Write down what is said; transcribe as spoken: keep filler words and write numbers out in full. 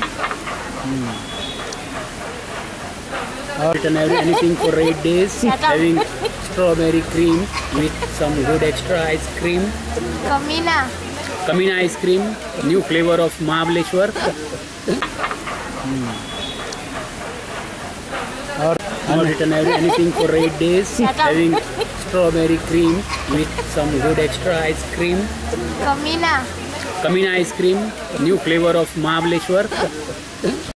Or eaten anything for eight days, having strawberry cream with some good extra ice cream. Kamina. Kamina ice cream, new flavor of Mahabaleshwar. Hmm. Or not eaten anything for eight days, having strawberry cream with some good extra ice cream. Kamina. Kamina ice cream, new flavor of Mahabaleshwar.